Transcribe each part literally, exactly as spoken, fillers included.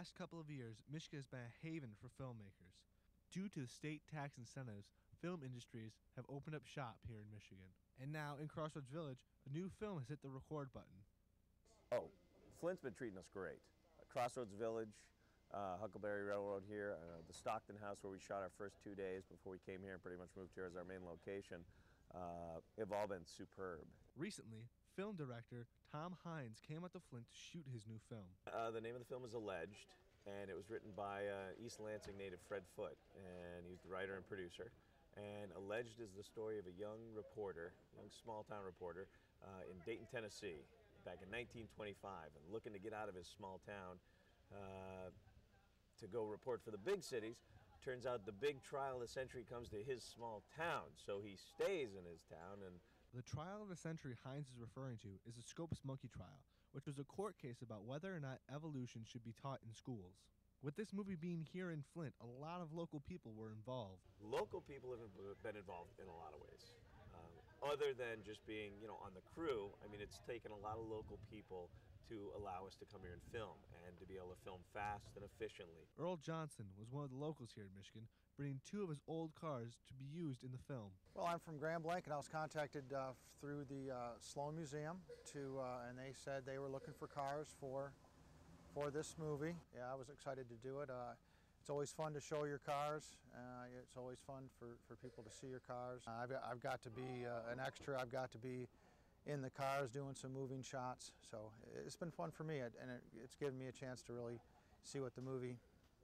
last couple of years, Michigan has been a haven for filmmakers. Due to the state tax incentives, film industries have opened up shop here in Michigan. And now, in Crossroads Village, a new film has hit the record button. Oh, Flint's been treating us great. Crossroads Village, uh, Huckleberry Railroad here, uh, the Stockton House where we shot our first two days before we came here and pretty much moved here as our main location, uh, have all been superb. Recently, film director Tom Hines came out to Flint to shoot his new film. Uh, the name of the film is Alleged, and it was written by uh, East Lansing native Fred Foote, and he's the writer and producer. And Alleged is the story of a young reporter, young small-town reporter, uh, in Dayton, Tennessee, back in nineteen twenty-five, and looking to get out of his small town uh, to go report for the big cities. Turns out the big trial of the century comes to his small town, so he stays in his town. And the trial of the century Hines is referring to is the Scopus monkey trial, which was a court case about whether or not evolution should be taught in schools. With this movie being here in Flint, a lot of local people were involved. Local people have been involved in a lot of ways. Um, other than just being, you know, on the crew, I mean, it's taken a lot of local people to allow us to come here and film, and to be able to film fast and efficiently. Earl Johnson was one of the locals here in Michigan, bringing two of his old cars to be used in the film. Well, I'm from Grand Blanc, and I was contacted uh, through the uh, Sloan Museum, to, uh, and they said they were looking for cars for, for this movie. Yeah, I was excited to do it. Uh, It's always fun to show your cars. Uh, it's always fun for, for people to see your cars. Uh, I've, I've got to be uh, an extra. I've got to be in the cars doing some moving shots. So it's been fun for me, and it, it's given me a chance to really see what the movie,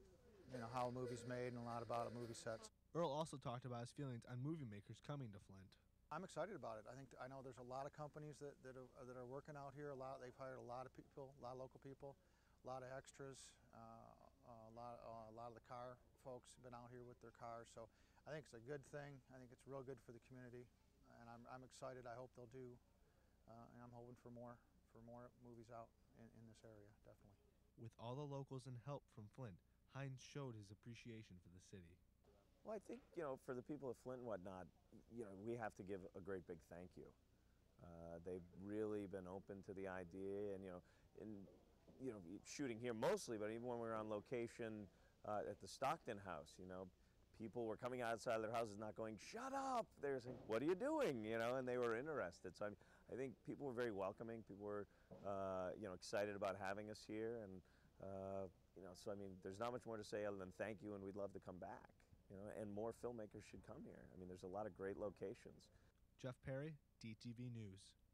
you know, how a movie's made and a lot about a movie sets. Earl also talked about his feelings on movie makers coming to Flint. I'm excited about it. I think I know there's a lot of companies that, that, are, that are working out here. A lot. They've hired a lot of people, a lot of local people. A lot of extras, uh, a, lot, uh, a lot of the car folks have been out here with their cars, so I think it's a good thing. I think it's real good for the community, and I'm, I'm excited. I hope they'll do, uh, and I'm hoping for more, for more movies out in, in this area, definitely. With all the locals and help from Flint, Hines showed his appreciation for the city. Well, I think, you know, for the people of Flint and whatnot, you know, we have to give a great big thank you. Uh, they've really been open to the idea, and, you know, in you know, shooting here mostly, but even when we were on location uh, at the Stockton House, you know, people were coming outside of their houses not going, shut up! They were saying, what are you doing? You know, and they were interested. So I, mean, I think people were very welcoming. People were, uh, you know, excited about having us here. And, uh, you know, so I mean, there's not much more to say other than thank you, and we'd love to come back. You know, and more filmmakers should come here. I mean, there's a lot of great locations. Jeff Perry, D T V News.